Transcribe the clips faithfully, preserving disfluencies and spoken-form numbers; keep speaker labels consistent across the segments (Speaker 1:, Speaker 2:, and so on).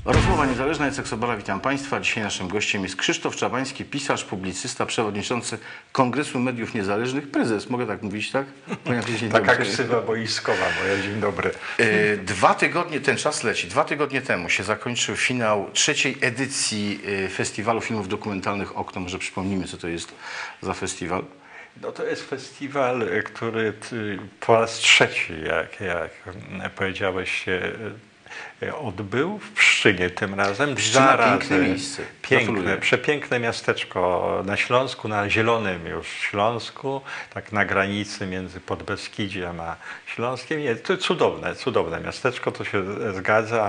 Speaker 1: Rozmowa Niezależna, Jacek Sobala, witam Państwa. Dzisiaj naszym gościem jest Krzysztof Czabański, pisarz, publicysta, przewodniczący Kongresu Mediów Niezależnych, prezes, mogę tak mówić, tak?
Speaker 2: Taka ksywa boiskowa moja, dzień dobry.
Speaker 1: Dwa tygodnie, ten czas leci, dwa tygodnie temu się zakończył finał trzeciej edycji Festiwalu Filmów Dokumentalnych Okno. Może przypomnijmy, co to jest za festiwal?
Speaker 2: No to jest festiwal, który po raz trzeci, jak, jak powiedziałeś, się odbył w Pszczynie tym razem.
Speaker 1: Pszczyna, piękne miejsce.
Speaker 2: Piękne, przepiękne miasteczko na Śląsku, na zielonym już Śląsku, tak na granicy między Podbeskidziem a Śląskiem. Nie, to cudowne, cudowne miasteczko, to się zgadza.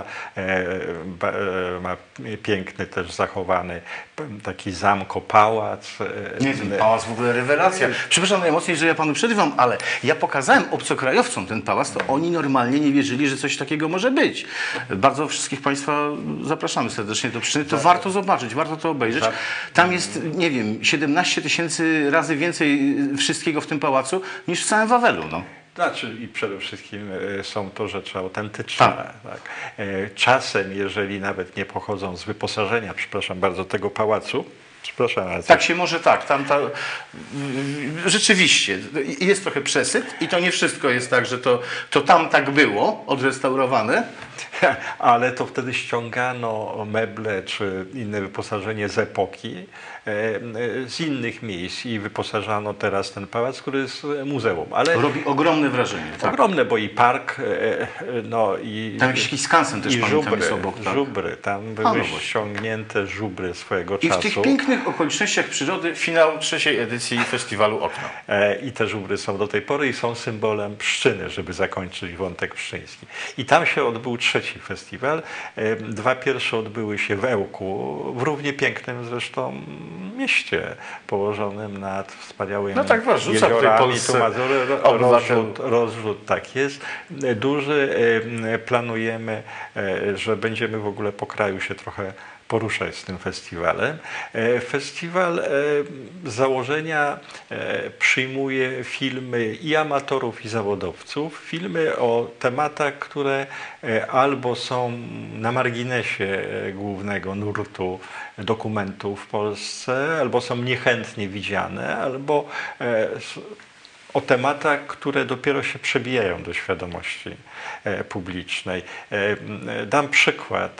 Speaker 2: Ma piękny też zachowany taki zamko-pałac.
Speaker 1: Nie, ten pałac w ogóle rewelacja. Przepraszam najmocniej, że ja panu przerywam, ale ja pokazałem obcokrajowcom ten pałac, to oni normalnie nie wierzyli, że coś takiego może być. Bardzo wszystkich Państwa zapraszamy serdecznie do Pszczyny. To warto zobaczyć, warto to obejrzeć. Tam jest, nie wiem, siedemnaście tysięcy razy więcej wszystkiego w tym pałacu niż w całym Wawelu. No.
Speaker 2: Znaczy i przede wszystkim są to rzeczy autentyczne. Tak. Tak. Czasem, jeżeli nawet nie pochodzą z wyposażenia, przepraszam bardzo, tego pałacu, przepraszam, ale
Speaker 1: tak się może tak, tam ta, rzeczywiście jest trochę przesyt i to nie wszystko jest tak, że to, to tam tak było odrestaurowane.
Speaker 2: Ale to wtedy ściągano meble czy inne wyposażenie z epoki, z innych miejsc i wyposażano teraz ten pałac, który jest muzeum. Ale
Speaker 1: robi ogromne wrażenie. Tak.
Speaker 2: Ogromne, bo i park, no i...
Speaker 1: Tam jakiś skansen też pamiętam
Speaker 2: żubry,
Speaker 1: jest obok. Tak?
Speaker 2: Żubry, tam były no ściągnięte żubry swojego
Speaker 1: I
Speaker 2: czasu.
Speaker 1: I w tych pięknych okolicznościach przyrody finał trzeciej edycji festiwalu Okno.
Speaker 2: I te żubry są do tej pory i są symbolem Pszczyny, żeby zakończyć wątek pszczyński. I tam się odbył trzeci festiwal. Dwa pierwsze odbyły się w Ełku, w równie pięknym zresztą mieście, położonym nad wspaniałymi
Speaker 1: no tak,
Speaker 2: jeziorami. Tu Mazury, rozrzut, rozrzut, tak jest. Duży. Planujemy, że będziemy w ogóle po kraju się trochę poruszać z tym festiwalem. Festiwal z założenia przyjmuje filmy i amatorów, i zawodowców. Filmy o tematach, które albo są na marginesie głównego nurtu dokumentu w Polsce, albo są niechętnie widziane, albo o tematach, które dopiero się przebijają do świadomości publicznej. Dam przykład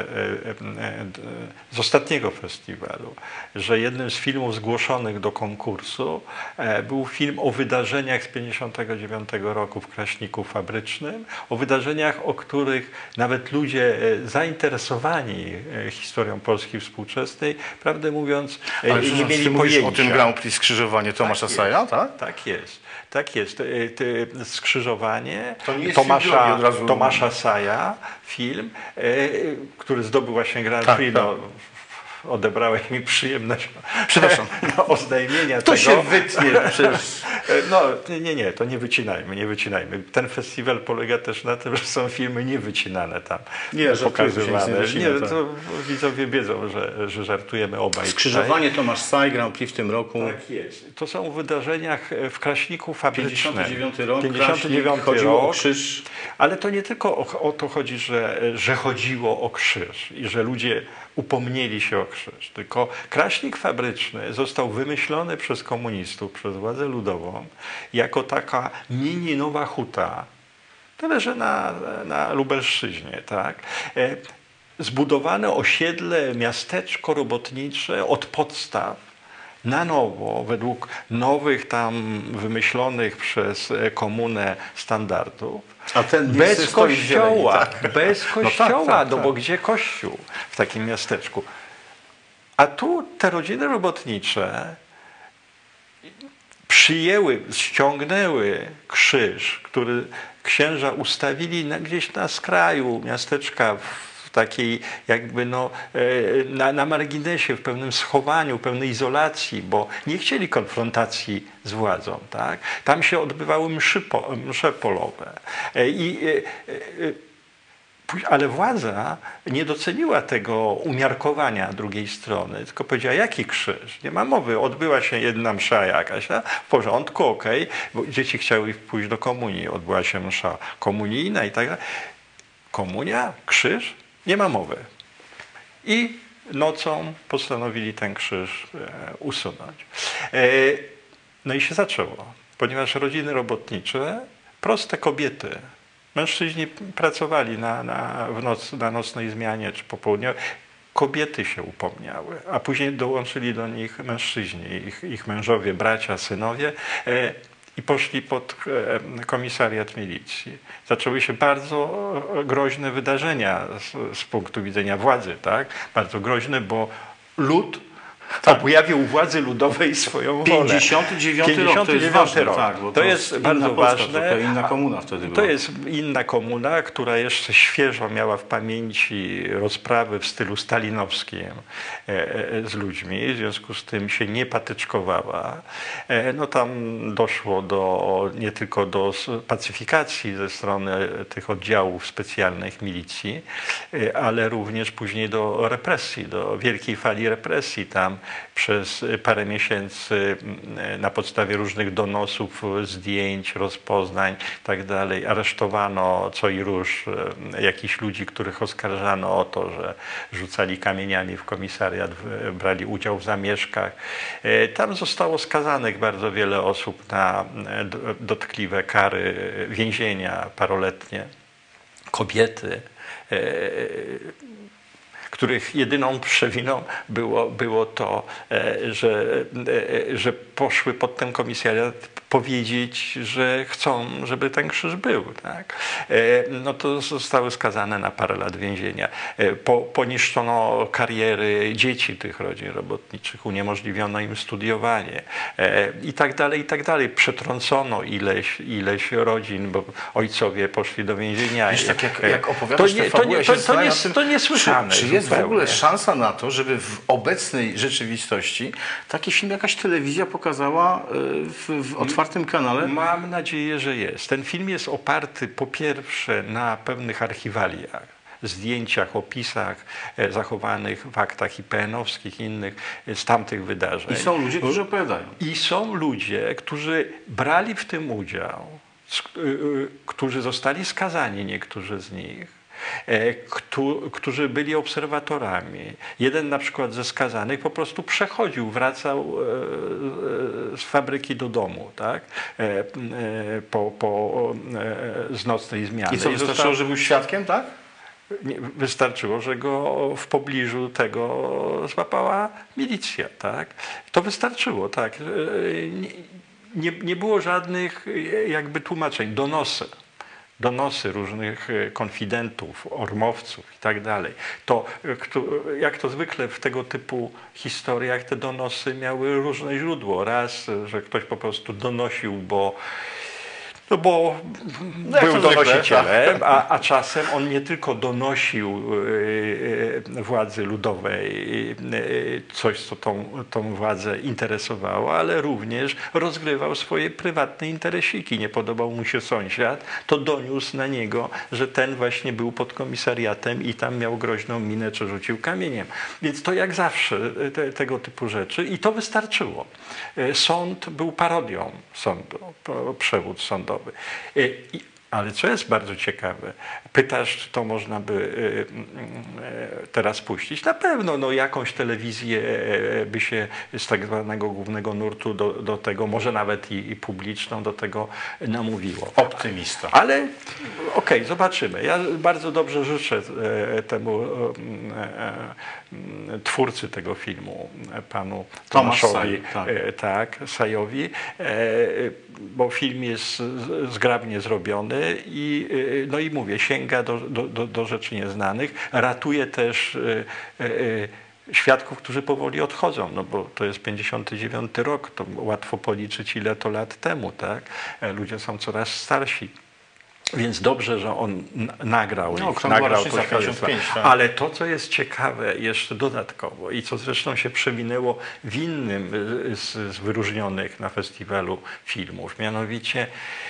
Speaker 2: z ostatniego festiwalu, że jednym z filmów zgłoszonych do konkursu był film o wydarzeniach z pięćdziesiątego dziewiątego roku w Kraśniku Fabrycznym, o wydarzeniach, o których nawet ludzie zainteresowani historią Polski współczesnej, prawdę mówiąc,
Speaker 1: ale
Speaker 2: nie mieli pojęcia.
Speaker 1: O tym Grand Prix Skrzyżowanie Tomasza
Speaker 2: tak
Speaker 1: Saja, tak?
Speaker 2: Tak jest. Tak jest. Skrzyżowanie
Speaker 1: to
Speaker 2: Tomasza,
Speaker 1: od razu...
Speaker 2: Tomasza Saja, film, który zdobył właśnie Grand Prix. Tak, tak. No, odebrałeś mi przyjemność
Speaker 1: Przepraszam.
Speaker 2: No, oznajmienia
Speaker 1: to
Speaker 2: tego.
Speaker 1: To się wytnie przecież.
Speaker 2: No nie, nie, to nie wycinajmy, nie wycinajmy. Ten festiwal polega też na tym, że są filmy niewycinane tam
Speaker 1: nie,
Speaker 2: pokazywane.
Speaker 1: Nie, wycina,
Speaker 2: nie
Speaker 1: tak.
Speaker 2: To widzowie wiedzą, że, że żartujemy obaj.
Speaker 1: Skrzyżowanie Tomasz Saj, Grand Prix w tym roku.
Speaker 2: Tak jest. To są w wydarzeniach w Kraśniku Fabrycznym.
Speaker 1: pięćdziesiąty dziewiąty rok,
Speaker 2: pięćdziesiąty dziewiąty
Speaker 1: chodziło
Speaker 2: rok.
Speaker 1: o krzyż.
Speaker 2: Ale to nie tylko o, o to chodzi, że, że chodziło o krzyż i że ludzie upomnieli się o krzyż, tylko Kraśnik Fabryczny został wymyślony przez komunistów, przez władzę ludową, jako taka mini Nowa Huta. To leży na, na Lubelszczyźnie, tak? Zbudowane osiedle, miasteczko robotnicze od podstaw, na nowo, według nowych tam wymyślonych przez komunę standardów.
Speaker 1: A ten
Speaker 2: bez kościoła,
Speaker 1: zieleni, tak.
Speaker 2: bez kościoła, no, tak, tak,
Speaker 1: no
Speaker 2: bo tak. Gdzie kościół w takim miasteczku? A tu te rodziny robotnicze przyjęły, ściągnęły krzyż, który księża ustawili na, gdzieś na skraju miasteczka, w takiej jakby no, na, na marginesie, w pewnym schowaniu, pewnej izolacji, bo nie chcieli konfrontacji z władzą. Tak? Tam się odbywały mszy, po, msze polowe. I, ale władza nie doceniła tego umiarkowania drugiej strony, tylko powiedziała, jaki krzyż? Nie ma mowy, odbyła się jedna msza jakaś, a w porządku, okej, bo dzieci chciały pójść do komunii, odbyła się msza komunijna i tak dalej. Komunia? Krzyż? Nie ma mowy. I nocą postanowili ten krzyż usunąć. No i się zaczęło, ponieważ rodziny robotnicze, proste kobiety, mężczyźni pracowali na, na, w noc, na nocnej zmianie czy popołudniowej, kobiety się upomniały, a później dołączyli do nich mężczyźni, ich, ich mężowie, bracia, synowie i poszli pod komisariat milicji. Zaczęły się bardzo groźne wydarzenia z, z punktu widzenia władzy, tak? Bardzo groźne, bo lud tak. objawił u władzy ludowej swoją wolę.
Speaker 1: pięćdziesiąty dziewiąty rok, to jest ważne.
Speaker 2: Rok.
Speaker 1: Tak, bo
Speaker 2: to,
Speaker 1: to
Speaker 2: jest bardzo
Speaker 1: Polska,
Speaker 2: ważne.
Speaker 1: To inna komuna wtedy była.
Speaker 2: To jest inna komuna, która jeszcze świeżo miała w pamięci rozprawy w stylu stalinowskim z ludźmi, w związku z tym się nie patyczkowała. No tam doszło do, nie tylko do pacyfikacji ze strony tych oddziałów specjalnych milicji, ale również później do represji, do wielkiej fali represji. Tam przez parę miesięcy na podstawie różnych donosów, zdjęć, rozpoznań i tak dalej aresztowano co i róż jakichś ludzi, których oskarżano o to, że rzucali kamieniami w komisariat, brali udział w zamieszkach. Tam zostało skazanych bardzo wiele osób na dotkliwe kary więzienia paroletnie. Kobiety, których jedyną przewiną było, było to, że, że poszły pod ten komisariat powiedzieć, że chcą, żeby ten krzyż był. Tak? No to zostały skazane na parę lat więzienia. Po, poniszczono kariery dzieci tych rodzin robotniczych, uniemożliwiono im studiowanie i tak dalej, i tak dalej. Przetrącono ileś, ileś rodzin, bo ojcowie poszli do więzienia.
Speaker 1: Wiesz, tak jak, jak opowiadasz
Speaker 2: to, nie,
Speaker 1: te fabuły,
Speaker 2: to, nie,
Speaker 1: ja
Speaker 2: to, to, nie, to niesłychane.
Speaker 1: Czy, czy jest
Speaker 2: zupełnie.
Speaker 1: w ogóle szansa na to, żeby w obecnej rzeczywistości taki film jakaś telewizja pokazała w, w otwartym kanale?
Speaker 2: Mam nadzieję, że jest. Ten film jest oparty po pierwsze na pewnych archiwaliach, zdjęciach, opisach zachowanych w aktach I P N-owskich i innych z tamtych wydarzeń.
Speaker 1: I są ludzie, którzy opowiadają.
Speaker 2: I są ludzie, którzy brali w tym udział, którzy zostali skazani, niektórzy z nich, którzy byli obserwatorami. Jeden na przykład ze skazanych po prostu przechodził, wracał z fabryki do domu, tak? po, po, z nocnej zmiany.
Speaker 1: I co, wystarczyło, został... że był świadkiem, tak?
Speaker 2: Wystarczyło, że go w pobliżu tego złapała milicja, tak? To wystarczyło, tak? Nie, nie, nie było żadnych jakby tłumaczeń, donosy. Donosy różnych konfidentów, ormowców i tak dalej. To, jak to zwykle w tego typu historiach, te donosy miały różne źródło. Raz, że ktoś po prostu donosił, bo No bo no był donosicielem, a, a czasem on nie tylko donosił władzy ludowej coś, co tą, tą władzę interesowało, ale również rozgrywał swoje prywatne interesiki. Nie podobał mu się sąsiad, to doniósł na niego, że ten właśnie był pod komisariatem i tam miał groźną minę, czy rzucił kamieniem. Więc to jak zawsze te, tego typu rzeczy i to wystarczyło. Sąd był parodią sądu, przewód sądowy. I, ale co jest bardzo ciekawe, pytasz, czy to można by teraz puścić? Na pewno no, jakąś telewizję by się z tak zwanego głównego nurtu do, do tego, może nawet i, i publiczną, do tego namówiło.
Speaker 1: Optymista.
Speaker 2: Ale okej, okay, zobaczymy. Ja bardzo dobrze życzę temu twórcy tego filmu, panu Tomaszowi
Speaker 1: Saj, tak.
Speaker 2: tak, Sajowi, bo film jest zgrabnie zrobiony i, no i mówię, sięga do, do, do rzeczy nieznanych, ratuje też świadków, którzy powoli odchodzą, no bo to jest pięćdziesiąty dziewiąty rok, to łatwo policzyć, ile to lat temu, tak? Ludzie są coraz starsi. Więc dobrze, że on nagrał,
Speaker 1: no,
Speaker 2: ich, nagrał to
Speaker 1: świadectwo. Tak.
Speaker 2: Ale to, co jest ciekawe jeszcze dodatkowo i co zresztą się przewinęło w innym z, z wyróżnionych na festiwalu filmów, mianowicie,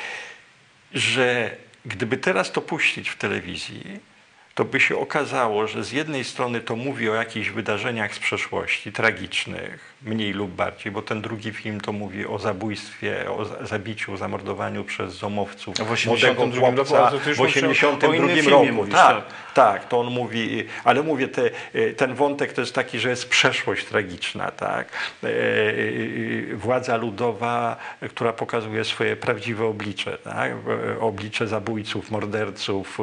Speaker 2: że gdyby teraz to puścić w telewizji, to by się okazało, że z jednej strony to mówi o jakichś wydarzeniach z przeszłości, tragicznych, mniej lub bardziej, bo ten drugi film to mówi o zabójstwie, o zabiciu, zamordowaniu przez zomowców
Speaker 1: w
Speaker 2: młodego chłopca w osiemdziesiątym drugim roku.
Speaker 1: Mówisz,
Speaker 2: tak,
Speaker 1: tak.
Speaker 2: tak, to on mówi, ale mówię, te, ten wątek to jest taki, że jest przeszłość tragiczna, tak? Władza ludowa, która pokazuje swoje prawdziwe oblicze, tak? Oblicze zabójców, morderców,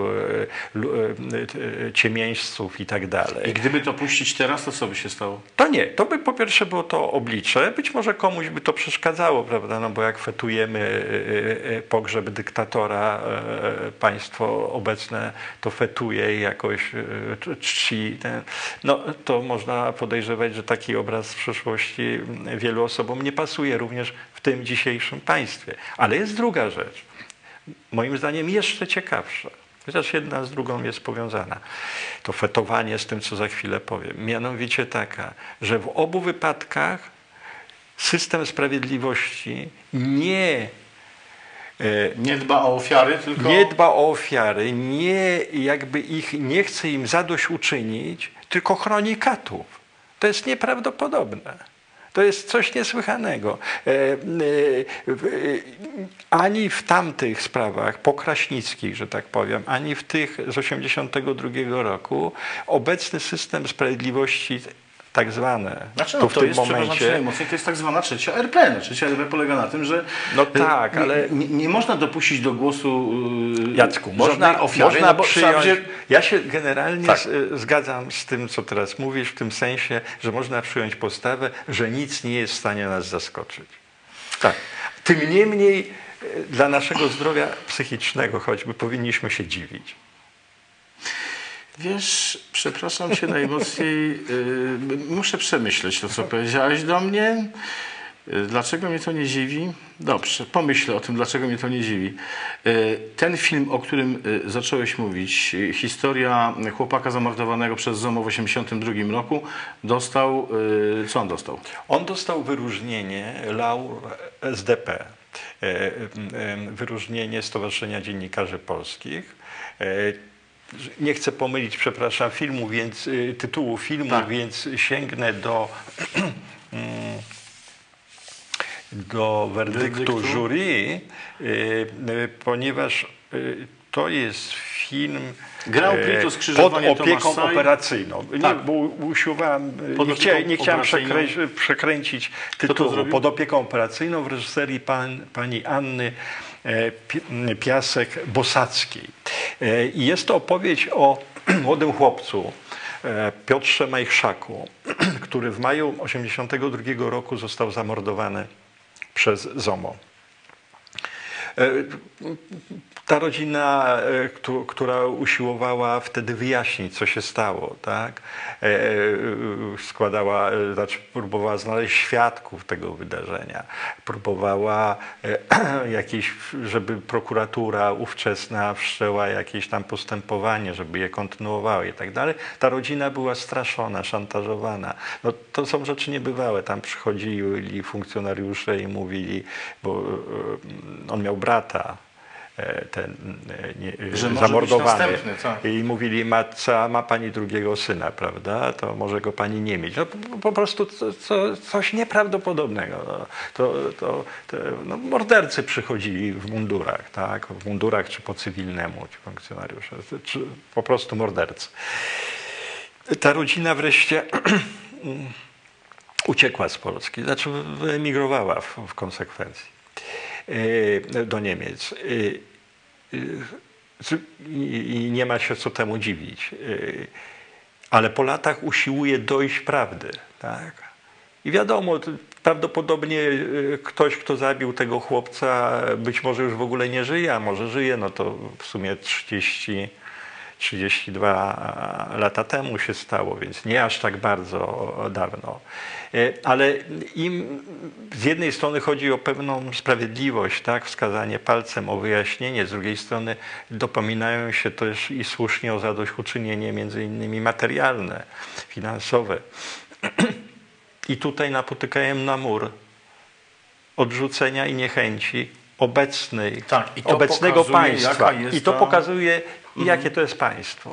Speaker 2: ciemieńców i tak dalej.
Speaker 1: I gdyby to puścić teraz, to co by się stało?
Speaker 2: To nie, to by po pierwsze było to oblicze, być może komuś by to przeszkadzało, prawda, no bo jak fetujemy pogrzeb dyktatora, państwo obecne to fetuje i jakoś czci, ten, no to można podejrzewać, że taki obraz w przyszłości wielu osobom nie pasuje, również w tym dzisiejszym państwie. Ale jest druga rzecz, moim zdaniem jeszcze ciekawsza. Chociaż jedna z drugą jest powiązana. To fetowanie z tym, co za chwilę powiem. Mianowicie taka, że w obu wypadkach system sprawiedliwości nie,
Speaker 1: nie dba o ofiary, tylko...
Speaker 2: Nie dba o ofiary, nie jakby ich, nie chce im zadośćuczynić, tylko chroni katów. To jest nieprawdopodobne. To jest coś niesłychanego. Ani w tamtych sprawach pokraśnickich, że tak powiem, ani w tych z osiemdziesiątego drugiego roku obecny system sprawiedliwości tak zwane.
Speaker 1: Znaczy, no,
Speaker 2: to w
Speaker 1: to
Speaker 2: tym
Speaker 1: jest,
Speaker 2: momencie
Speaker 1: najmocniej, to jest tak zwana trzecia R P. No, trzecia R P polega na tym, że
Speaker 2: no tak,
Speaker 1: nie,
Speaker 2: ale
Speaker 1: nie, nie można dopuścić do głosu
Speaker 2: Jacku, można,
Speaker 1: ofiary,
Speaker 2: można
Speaker 1: no bo
Speaker 2: przyjąć,
Speaker 1: wprawdzie...
Speaker 2: ja się generalnie
Speaker 1: tak.
Speaker 2: z, zgadzam z tym, co teraz mówisz, w tym sensie, że można przyjąć postawę, że nic nie jest w stanie nas zaskoczyć. Tak. Tym niemniej dla naszego zdrowia psychicznego choćby powinniśmy się dziwić.
Speaker 1: Wiesz, przepraszam cię najmocniej, yy, muszę przemyśleć to, co powiedziałeś do mnie. Yy, dlaczego mnie to nie dziwi? Dobrze, pomyślę o tym, dlaczego mnie to nie dziwi. Yy, ten film, o którym yy, zacząłeś mówić, yy, historia chłopaka zamordowanego przez ZOMO w osiemdziesiątym drugim roku, dostał, yy, co on dostał?
Speaker 2: On dostał wyróżnienie Laur S D P, yy, yy, wyróżnienie Stowarzyszenia Dziennikarzy Polskich. Yy, Nie chcę pomylić, przepraszam, filmu, więc tytułu filmu, tak. Więc sięgnę do, do werdyktu, werdyktu jury, ponieważ to jest film pod opieką operacyjną. Tak. Nie, bo usiłowałem, nie, chcia, nie chciałem przekrę, przekręcić tytułu. Pod opieką operacyjną w reżyserii pan, pani Anny Piasek-Bosackiej. I jest to opowieść o młodym chłopcu, Piotrze Majchrzaku, który w maju osiemdziesiątego drugiego roku został zamordowany przez ZOMO. Ta rodzina, która usiłowała wtedy wyjaśnić, co się stało, tak? Składała, znaczy próbowała znaleźć świadków tego wydarzenia, próbowała jakieś, żeby prokuratura ówczesna wszczęła jakieś tam postępowanie, żeby je kontynuowała i tak dalej. Ta rodzina była straszona, szantażowana. No, to są rzeczy niebywałe. Tam przychodzili funkcjonariusze i mówili, bo on miał brata, ten nie,
Speaker 1: że
Speaker 2: zamordowany
Speaker 1: tak.
Speaker 2: I mówili, matce, ma pani drugiego syna, prawda, to może go pani nie mieć. No, po, po prostu to, to, coś nieprawdopodobnego. No, to, to, to, no, mordercy przychodzili w mundurach, tak, w mundurach czy po cywilnemu ci funkcjonariusze, czy po prostu mordercy. Ta rodzina wreszcie uciekła z Polski, znaczy wyemigrowała w, w konsekwencji do Niemiec. I nie ma się co temu dziwić. Ale po latach usiłuje dojść prawdy. Tak? I wiadomo, prawdopodobnie ktoś, kto zabił tego chłopca, być może już w ogóle nie żyje, a może żyje, no to w sumie trzydzieści, trzydzieści dwa lata temu się stało, więc nie aż tak bardzo dawno. Ale im z jednej strony chodzi o pewną sprawiedliwość, tak, wskazanie palcem, o wyjaśnienie, z drugiej strony dopominają się też i słusznie o zadośćuczynienie między innymi materialne, finansowe. I tutaj napotykają na mur odrzucenia i niechęci obecnej,
Speaker 1: tak, i to
Speaker 2: obecnego
Speaker 1: pokazuje,
Speaker 2: państwa. I to
Speaker 1: ta...
Speaker 2: pokazuje, jakie to jest państwo.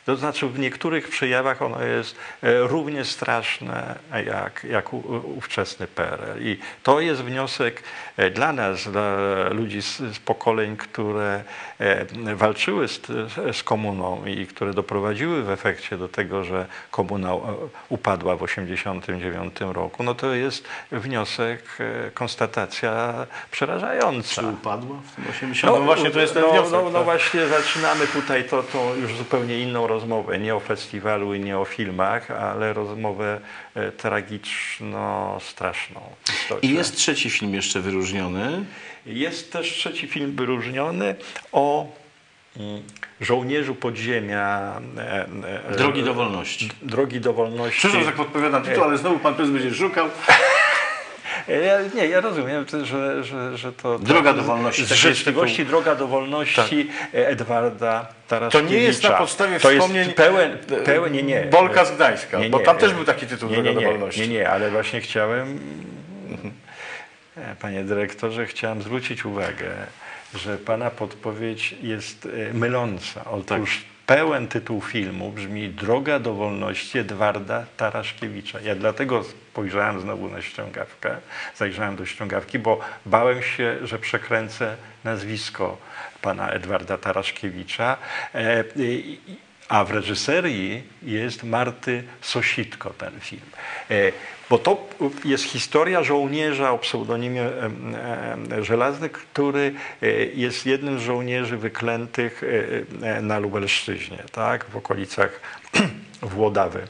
Speaker 2: To znaczy w niektórych przejawach ono jest e, równie straszne jak, jak u, ówczesny P R L. I to jest wniosek e, dla nas, dla ludzi z, z pokoleń, które e, walczyły z, z komuną i które doprowadziły w efekcie do tego, że komuna e, upadła w osiemdziesiątym dziewiątym roku. No to jest wniosek, e, konstatacja przerażająca.
Speaker 1: Czy upadła w tym osiemdziesiątym? No właśnie to jest ten
Speaker 2: no,
Speaker 1: wniosek.
Speaker 2: No, no
Speaker 1: tak?
Speaker 2: właśnie zaczynamy tutaj to, to już zupełnie inną rozmowę, nie o festiwalu i nie o filmach, ale rozmowę e, tragiczno straszną. w istocie.
Speaker 1: I jest trzeci film jeszcze wyróżniony.
Speaker 2: Jest też trzeci film wyróżniony o mm, żołnierzu podziemia. E, e,
Speaker 1: Drogi do wolności.
Speaker 2: Drogi do wolności.
Speaker 1: Przepraszam, że tak podpowiadam tytuł, ale znowu pan prezes będzie szukał.
Speaker 2: Ja, nie, ja rozumiem, że, że, że to...
Speaker 1: Droga do wolności.
Speaker 2: Z
Speaker 1: taki jest
Speaker 2: życzliwości
Speaker 1: tytuł.
Speaker 2: Droga do wolności Edwarda Taraszkiewicza.
Speaker 1: To nie jest na podstawie
Speaker 2: To
Speaker 1: wspomnień
Speaker 2: jest pełen, pełen, nie, nie.
Speaker 1: Bolka z Gdańska,
Speaker 2: Nie,
Speaker 1: bo
Speaker 2: nie,
Speaker 1: tam też był taki tytuł
Speaker 2: nie,
Speaker 1: Droga
Speaker 2: nie,
Speaker 1: do
Speaker 2: nie,
Speaker 1: wolności.
Speaker 2: Nie, nie, ale właśnie chciałem, panie dyrektorze, chciałem zwrócić uwagę, że pana podpowiedź jest e, myląca. Otóż pełen tytuł filmu brzmi Droga do wolności Edwarda Taraszkiewicza. Ja dlatego spojrzałem znowu na ściągawkę, zajrzałem do ściągawki, bo bałem się, że przekręcę nazwisko pana Edwarda Taraszkiewicza. E, i, a w reżyserii jest Marty Sositko ten film. E, bo to jest historia żołnierza o pseudonimie e, e, Żelazny, który e, jest jednym z żołnierzy wyklętych e, na Lubelszczyźnie, tak, w okolicach Włodawy.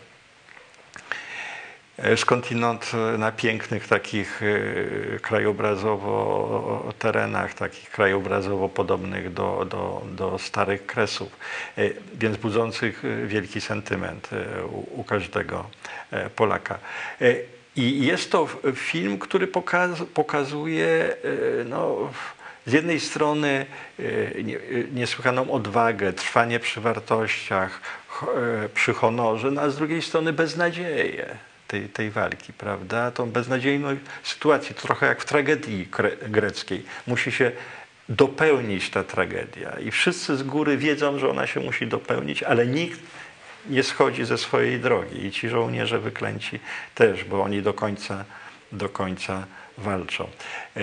Speaker 2: Skądinąd na pięknych takich krajobrazowo terenach, takich krajobrazowo podobnych do, do, do Starych Kresów, więc budzących wielki sentyment u, u każdego Polaka. I jest to film, który pokaz, pokazuje no, z jednej strony niesłychaną odwagę, trwanie przy wartościach, przy honorze, no, a z drugiej strony beznadzieję tej, tej walki, prawda? Tą beznadziejną sytuację, trochę jak w tragedii greckiej. Musi się dopełnić ta tragedia i wszyscy z góry wiedzą, że ona się musi dopełnić, ale nikt nie schodzi ze swojej drogi i ci żołnierze wyklęci też, bo oni do końca, do końca walczą. E,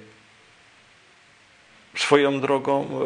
Speaker 2: swoją drogą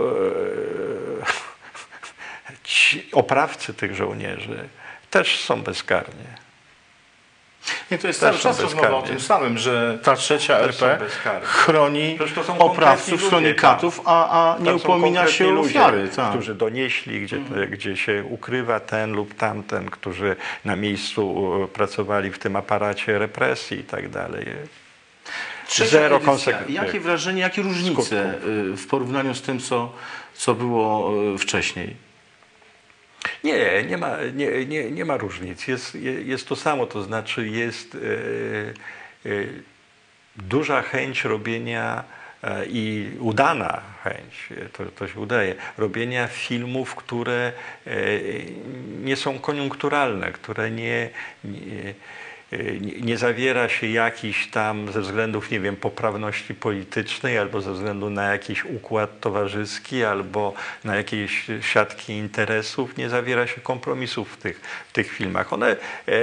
Speaker 2: e, ci oprawcy tych żołnierzy też są bezkarni.
Speaker 1: Nie, to jest cały czas rozmowa o tym samym, że ta trzecia R P chroni oprawców, chroni katów, a, a nie upomina się o ofiary.
Speaker 2: Tak. Którzy donieśli, gdzie, mhm. gdzie się ukrywa ten lub tamten, którzy na miejscu pracowali w tym aparacie represji i tak dalej.
Speaker 1: Zero konsekwencji. Jakie wrażenie, jakie różnice skutków w porównaniu z tym, co, co było wcześniej?
Speaker 2: Nie, nie ma, nie, nie, nie ma różnic. Jest, jest to samo, to znaczy jest e, e, duża chęć robienia e, i udana chęć, to, to się udaje, robienia filmów, które e, nie są koniunkturalne, które nie, nie nie zawiera się jakiś tam ze względów, nie wiem, poprawności politycznej, albo ze względu na jakiś układ towarzyski, albo na jakieś siatki interesów, nie zawiera się kompromisów w tych, w tych filmach. One e, e,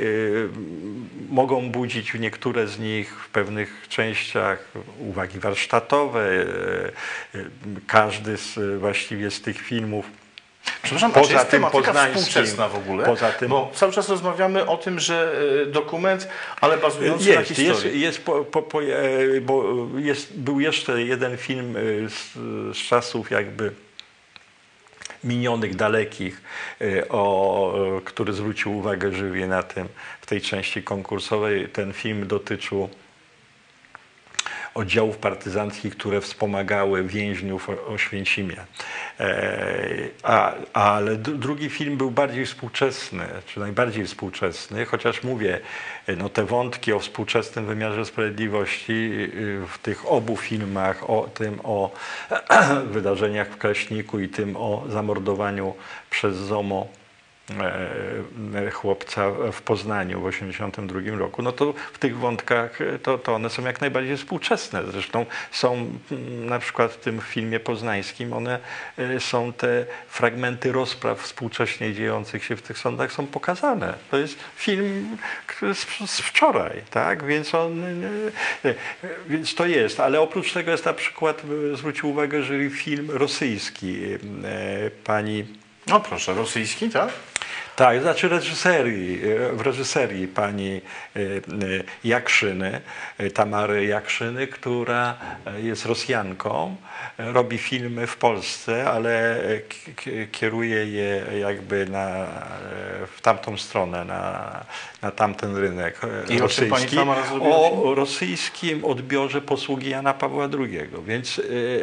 Speaker 2: mogą budzić niektóre z nich w pewnych częściach uwagi warsztatowe. E, e, każdy z, właściwie z tych filmów.
Speaker 1: Przepraszam, poza a czy jest tym tematyka współczesna w ogóle?
Speaker 2: Poza tym,
Speaker 1: bo cały czas rozmawiamy o tym, że dokument, ale bazujący
Speaker 2: jest,
Speaker 1: na historii.
Speaker 2: Jest, jest po, po, po, bo jest, był jeszcze jeden film z, z czasów jakby minionych, dalekich, o, który zwrócił uwagę żywie na tym w tej części konkursowej. Ten film dotyczył oddziałów partyzanckich, które wspomagały więźniów Oświęcimia. A, ale drugi film był bardziej współczesny, czy najbardziej współczesny, chociaż mówię, no te wątki o współczesnym wymiarze sprawiedliwości w tych obu filmach, o tym o wydarzeniach w Kraśniku i tym o zamordowaniu przez ZOMO chłopca w Poznaniu w osiemdziesiątym drugim roku, no to w tych wątkach to, to one są jak najbardziej współczesne. Zresztą są na przykład w tym filmie poznańskim, one są te fragmenty rozpraw współcześnie dziejących się w tych sądach są pokazane. To jest film z, z wczoraj, tak? Więc on, więc to jest. Ale oprócz tego jest na przykład, zwrócił uwagę, że film rosyjski pani...
Speaker 1: No proszę, rosyjski, tak?
Speaker 2: Tak, znaczy reżyserii, w reżyserii pani Jakszyny, Tamary Jakszyny, która jest Rosjanką, robi filmy w Polsce, ale kieruje je jakby na, w tamtą stronę, na, na tamten rynek
Speaker 1: I
Speaker 2: rosyjski.
Speaker 1: Pani Tamara zrobiła
Speaker 2: o
Speaker 1: film?
Speaker 2: rosyjskim odbiorze posługi Jana Pawła drugiego, więc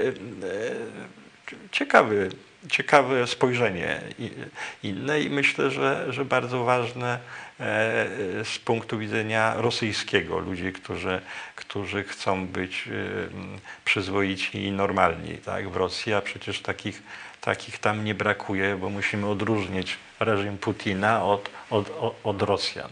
Speaker 2: ciekawy. Ciekawe spojrzenie inne i myślę, że, że bardzo ważne z punktu widzenia rosyjskiego, ludzi, którzy, którzy chcą być przyzwoici i normalni, tak, w Rosji, a przecież takich, takich tam nie brakuje, bo musimy odróżnić reżim Putina od, od, od Rosjan.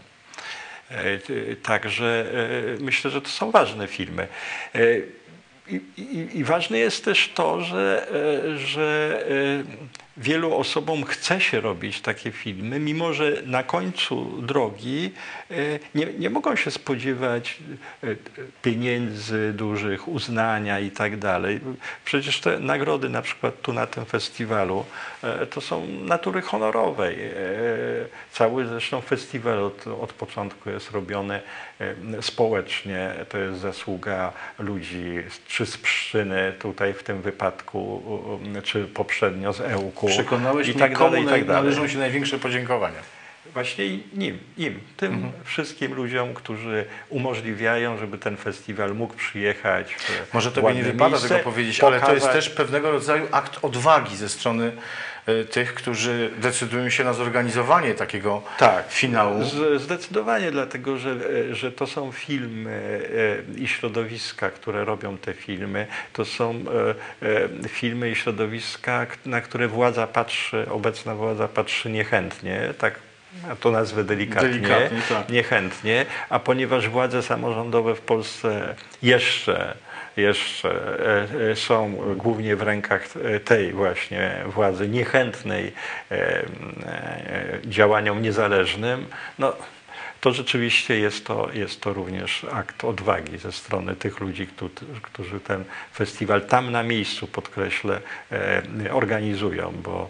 Speaker 2: Także myślę, że to są ważne filmy. I, i, I ważne jest też to, że, że wielu osobom chce się robić takie filmy, mimo że na końcu drogi nie, nie mogą się spodziewać pieniędzy dużych, uznania i tak dalej. Przecież te nagrody na przykład tu na tym festiwalu to są natury honorowej. Cały zresztą festiwal od, od początku jest robiony społecznie. To jest zasługa ludzi czy z Pszczyny tutaj w tym wypadku, czy poprzednio z E U K U.
Speaker 1: Przekonałeś
Speaker 2: i
Speaker 1: mnie,
Speaker 2: tak
Speaker 1: komu
Speaker 2: dalej, i tak dalej.
Speaker 1: należą się największe podziękowania.
Speaker 2: Właśnie im, im tym mhm. wszystkim ludziom, którzy umożliwiają, żeby ten festiwal mógł przyjechać w
Speaker 1: Może tobie nie wypada
Speaker 2: miejsce,
Speaker 1: tego powiedzieć,
Speaker 2: pokazać...
Speaker 1: ale to jest też pewnego rodzaju akt odwagi ze strony y, tych, którzy decydują się na zorganizowanie takiego
Speaker 2: tak,
Speaker 1: finału.
Speaker 2: Z, zdecydowanie, dlatego że, że to są filmy e, i środowiska, które robią te filmy. To są e, e, filmy i środowiska, na które władza patrzy, obecna władza patrzy niechętnie, tak. Ja to nazwę delikatnie,
Speaker 1: delikatnie tak.
Speaker 2: niechętnie, a ponieważ władze samorządowe w Polsce jeszcze, jeszcze są głównie w rękach tej właśnie władzy niechętnej działaniom niezależnym, no, to rzeczywiście jest to, jest to również akt odwagi ze strony tych ludzi, którzy ten festiwal tam na miejscu, podkreślę, organizują, bo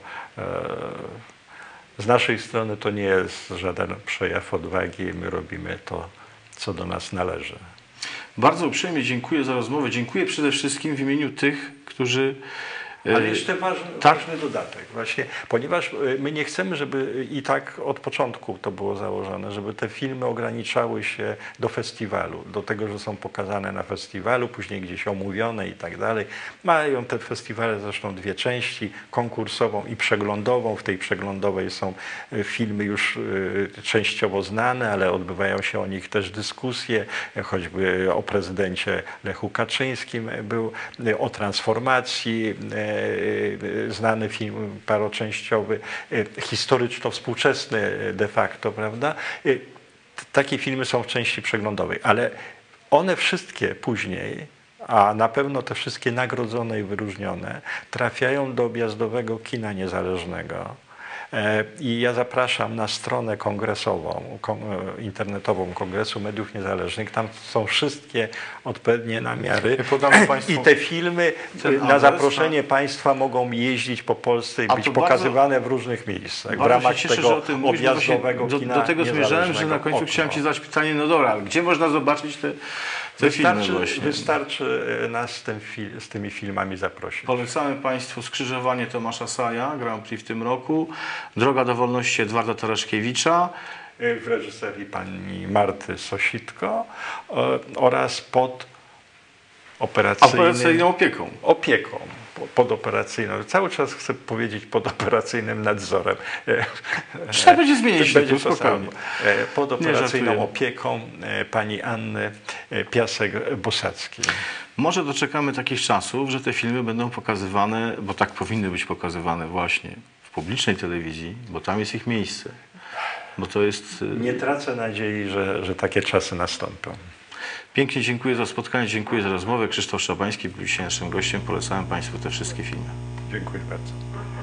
Speaker 2: z naszej strony to nie jest żaden przejaw odwagi, my robimy to, co do nas należy.
Speaker 1: Bardzo uprzejmie dziękuję za rozmowę. Dziękuję przede wszystkim w imieniu tych, którzy...
Speaker 2: Ale jeszcze ważny, tak? ważny dodatek właśnie, ponieważ my nie chcemy, żeby i tak od początku to było założone, żeby te filmy ograniczały się do festiwalu, do tego, że są pokazane na festiwalu, później gdzieś omówione i tak dalej. Mają te festiwale zresztą dwie części, konkursową i przeglądową. W tej przeglądowej są filmy już częściowo znane, ale odbywają się o nich też dyskusje, choćby o prezydencie Lechu Kaczyńskim był, o transformacji, znany film paroczęściowy, historyczno-współczesny de facto, prawda? Takie filmy są w części przeglądowej, ale one wszystkie później, a na pewno te wszystkie nagrodzone i wyróżnione, trafiają do objazdowego kina niezależnego. I ja zapraszam na stronę kongresową, internetową Kongresu Mediów Niezależnych. Tam są wszystkie odpowiednie namiary. I te filmy na zaproszenie Państwa mogą jeździć po Polsce i być pokazywane w różnych miejscach. W ramach
Speaker 1: cieszę,
Speaker 2: tego
Speaker 1: tym
Speaker 2: objazdowego
Speaker 1: do,
Speaker 2: kina
Speaker 1: do tego zmierzałem, że na końcu
Speaker 2: okno.
Speaker 1: chciałem Ci zadać pytanie, no dobra, ale gdzie można zobaczyć te, te
Speaker 2: wystarczy,
Speaker 1: filmy właśnie?
Speaker 2: Wystarczy nas z, tym, z tymi filmami zaprosić.
Speaker 1: Polecamy Państwu Skrzyżowanie Tomasza Saja, Grand Prix w tym roku, Droga do wolności Edwarda Taraszkiewicza,
Speaker 2: w reżyserii pani Marty Sositko oraz pod operacyjnym,
Speaker 1: operacyjną opieką.
Speaker 2: opieką. Podoperacyjną. Cały czas chcę powiedzieć pod operacyjnym nadzorem.
Speaker 1: Trzeba będzie zmienić
Speaker 2: będzie
Speaker 1: to spokojnie.
Speaker 2: Pod operacyjną opieką pani Anny Piasek-Bosackiej.
Speaker 1: Może doczekamy takich czasów, że te filmy będą pokazywane, bo tak powinny być pokazywane właśnie w publicznej telewizji, bo tam jest ich miejsce. Bo to jest...
Speaker 2: Nie tracę nadziei, że, że takie czasy nastąpią.
Speaker 1: Pięknie dziękuję za spotkanie, dziękuję za rozmowę. Krzysztof Szabański był dzisiaj naszym gościem. Polecałem Państwu te wszystkie filmy.
Speaker 2: Dziękuję bardzo.